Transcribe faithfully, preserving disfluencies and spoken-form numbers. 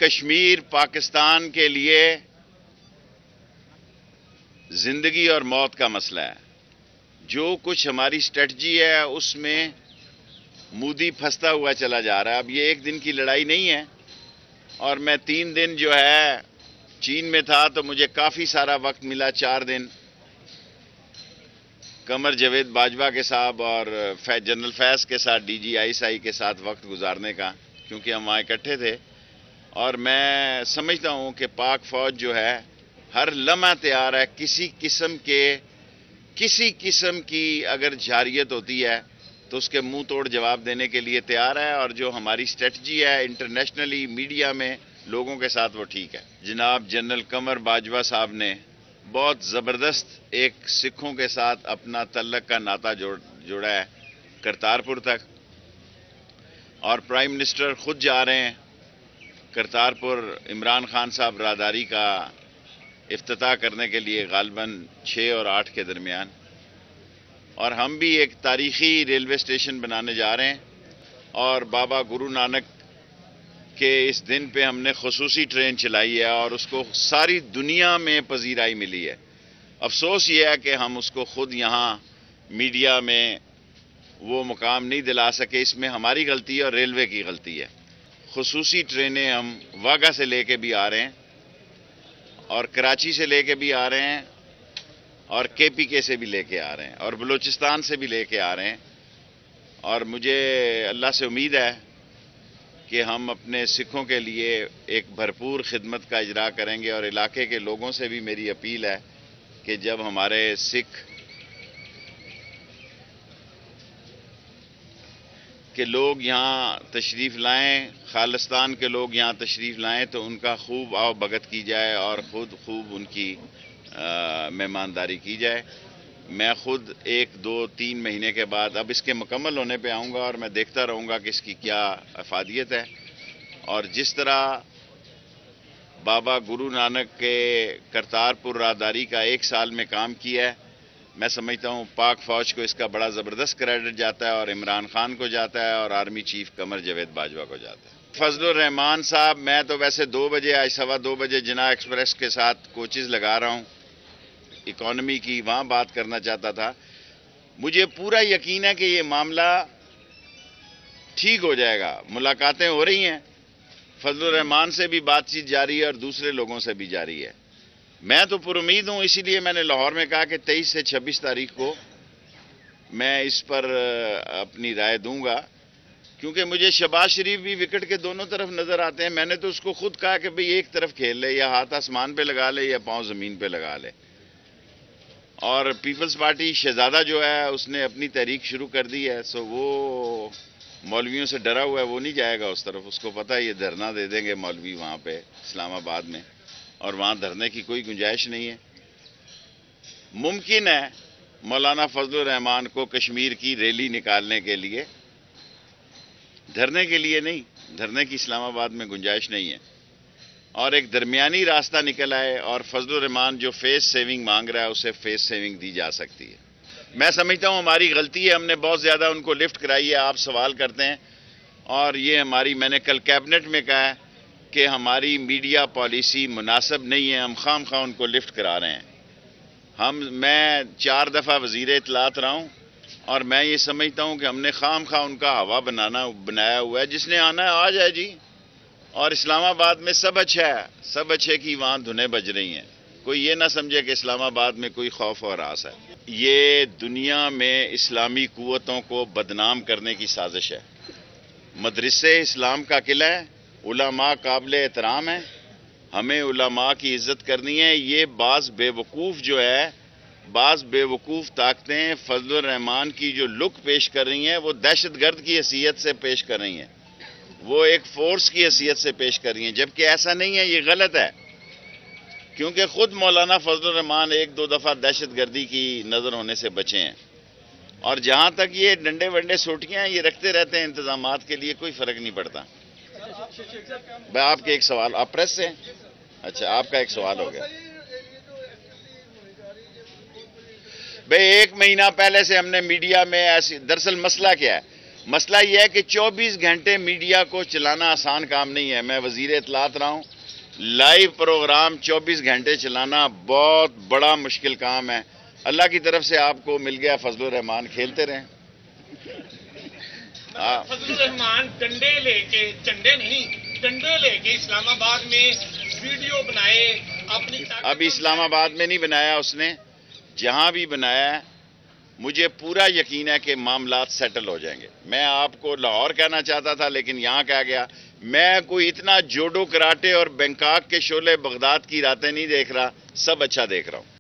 کشمیر پاکستان کے لیے زندگی اور موت کا مسئلہ ہے. جو کچھ ہماری اسٹریٹجی ہے اس میں مودی پھنستا ہوا چلا جا رہا ہے. اب یہ ایک دن کی لڑائی نہیں ہے، اور میں تین دن جو ہے چین میں تھا تو مجھے کافی سارا وقت ملا، چار دن قمر جاوید باجوہ کے صاحب اور جنرل فیض کے ساتھ، D G I S I کے ساتھ وقت گزارنے کا، کیونکہ ہم وہاں اکٹھے تھے. اور میں سمجھتا ہوں کہ پاک فوج جو ہے ہر لمحہ تیار ہے. کسی قسم کے کسی قسم کی اگر جارحیت ہوتی ہے تو اس کے منہ توڑ جواب دینے کے لیے تیار ہے. اور جو ہماری اسٹریٹجی ہے انٹرنیشنلی میڈیا میں لوگوں کے ساتھ، وہ ٹھیک ہے. جناب جنرل قمر باجوہ صاحب نے بہت زبردست ایک سکھوں کے ساتھ اپنا تعلق کا ناطہ جوڑا ہے کرتارپور تک، اور پرائم منسٹر خود جا رہے ہیں کرتارپور عمران خان صاحب راہداری کا افتتاح کرنے کے لیے، غالباً چھ اور آٹھ کے درمیان. اور ہم بھی ایک تاریخی ریلوے اسٹیشن بنانے جا رہے ہیں، اور بابا گرو نانک کے اس دن پہ ہم نے خصوصی ٹرین چلائی ہے اور اس کو ساری دنیا میں پذیرائی ملی ہے. افسوس یہ ہے کہ ہم اس کو خود یہاں میڈیا میں وہ مقام نہیں دلا سکے. اس میں ہماری غلطی ہے اور ریلوے کی غلطی ہے. خصوصی ٹرینیں ہم واگا سے لے کے بھی آ رہے ہیں، اور کراچی سے لے کے بھی آ رہے ہیں، اور کے پی کے سے بھی لے کے آ رہے ہیں، اور بلوچستان سے بھی لے کے آ رہے ہیں. اور مجھے اللہ سے امید ہے کہ ہم اپنے سکھوں کے لیے ایک بھرپور خدمت کا اجرا کریں گے. اور علاقے کے لوگوں سے بھی میری اپیل ہے کہ جب ہمارے سکھ کہ لوگ یہاں تشریف لائیں، خالصتان کے لوگ یہاں تشریف لائیں، تو ان کا خوب آؤ بھگت کی جائے اور خود خوب ان کی مہمانداری کی جائے. میں خود ایک دو تین مہینے کے بعد اب اس کے مکمل ہونے پہ آؤں گا، اور میں دیکھتا رہوں گا کہ اس کی کیا افادیت ہے. اور جس طرح بابا گرو نانک کے کرتارپور راہداری کا ایک سال میں کام کیا ہے، میں سمجھتا ہوں پاک فوج کو اس کا بڑا زبردست کریڈٹ جاتا ہے، اور عمران خان کو جاتا ہے، اور آرمی چیف قمر جاوید باجوہ کو جاتا ہے. فضل الرحمان صاحب، میں تو ویسے دو بجے آج سوا دو بجے جناح ایکسپریس کے ساتھ کوچز لگا رہا ہوں، اکانومی کی وہاں بات کرنا چاہتا تھا. مجھے پورا یقین ہے کہ یہ معاملہ ٹھیک ہو جائے گا. ملاقاتیں ہو رہی ہیں، فضل الرحمان سے بھی بات چیت جاری ہے اور دوسرے لوگوں سے بھی جاری ہے. میں تو پر امید ہوں، اسی لیے میں نے لاہور میں کہا کہ تیئیس سے چھبیس تاریخ کو میں اس پر اپنی رائے دوں گا، کیونکہ مجھے شہباز شریف بھی وکٹ کے دونوں طرف نظر آتے ہیں. میں نے تو اس کو خود کہا کہ بھئی ایک طرف کھیل لے، یا ہاتھ آسمان پہ لگا لے یا پاؤں زمین پہ لگا لے. اور پیپلز پارٹی شہزادہ جو ہے اس نے اپنی تحریک شروع کر دی ہے، سو وہ مولویوں سے ڈرا ہوا ہے، وہ نہیں جائے گا اس طرف. اس کو پتہ ہے یہ دھرنا دے دیں گے مولوی وہاں پہ اسلام آباد میں، اور وہاں دھرنے کی کوئی گنجائش نہیں ہے. ممکن ہے مولانا فضل الرحمان کو کشمیر کی ریلی نکالنے کے لیے، دھرنے کے لیے نہیں، دھرنے کی اسلام آباد میں گنجائش نہیں ہے، اور ایک درمیانی راستہ نکل آئے، اور فضل الرحمان جو فیس سیونگ مانگ رہا ہے اسے فیس سیونگ دی جا سکتی ہے. میں سمجھتا ہوں ہماری غلطی ہے، ہم نے بہت زیادہ ان کو لفٹ کرائی ہے. آپ سوال کرتے ہیں، اور یہ ہماری، میں نے کل کیبنٹ میں کہا ہے کہ ہماری میڈیا پالیسی مناسب نہیں ہے، ہم خام خواہ ان کو لفٹ کرا رہے ہیں. ہم میں چار دفعہ وزیر اطلاعات رہا ہوں، اور میں یہ سمجھتا ہوں کہ ہم نے خام خواہ ان کا ہوا بنانا بنایا ہوا ہے. جس نے آنا ہے آ جائے جی. اور اسلام آباد میں سب اچھا ہے، سب اچھے کی وہاں دھنیں بج رہی ہیں. کوئی یہ نہ سمجھے کہ اسلام آباد میں کوئی خوف اور آس ہے. یہ دنیا میں اسلامی قوتوں کو بدنام کرنے کی سازش ہے. مدرسے اسلام کا قلعہ ہے، علماء قابل احترام ہیں، ہمیں علماء کی عزت کرنی ہے. یہ بعض بے وقوف جو ہے، بعض بے وقوف طاقتیں فضل الرحمان کی جو لک پیش کر رہی ہیں وہ دہشت گرد کی حیثیت سے پیش کر رہی ہیں، وہ ایک فورس کی حیثیت سے پیش کر رہی ہیں، جبکہ ایسا نہیں ہے. یہ غلط ہے، کیونکہ خود مولانا فضل الرحمان ایک دو دفعہ دہشت گردی کی نظر ہونے سے بچے ہیں. اور جہاں تک یہ ڈنڈے ونڈے سوٹیاں یہ رکھتے رہتے ہیں انتظامات کے لیے، کوئی فرق نہیں پڑتا. میں آپ کے ایک سوال، آپ پریس سے ہیں؟ اچھا، آپ کا ایک سوال ہو گیا. بھئی ایک مہینہ پہلے سے ہم نے میڈیا میں ایسی، دراصل مسئلہ کیا ہے، مسئلہ یہ ہے کہ چوبیس گھنٹے میڈیا کو چلانا آسان کام نہیں ہے. میں وزیر اطلاعات رہا ہوں. لائیو پروگرام چوبیس گھنٹے چلانا بہت بڑا مشکل کام ہے. اللہ کی طرف سے آپ کو مل گیا فضل الرحمان, کھیلتے رہیں. فضل الرحمان ڈنڈے لے کے, چنڈے نہیں ڈنڈے لے کے اسلام آباد میں ویڈیو بنائے اپنی. ابھی اسلام آباد میں نہیں بنایا اس نے, جہاں بھی بنایا ہے مجھے پورا یقین ہے کہ معاملات سیٹل ہو جائیں گے. میں آپ کو لاہور کہنا چاہتا تھا لیکن یہاں کہہ گیا. میں کوئی اتنا جوڈو کراٹے اور بینکاک کے شعلے بغداد کی راتیں نہیں دیکھ رہا, سب اچھا دیکھ رہا ہوں.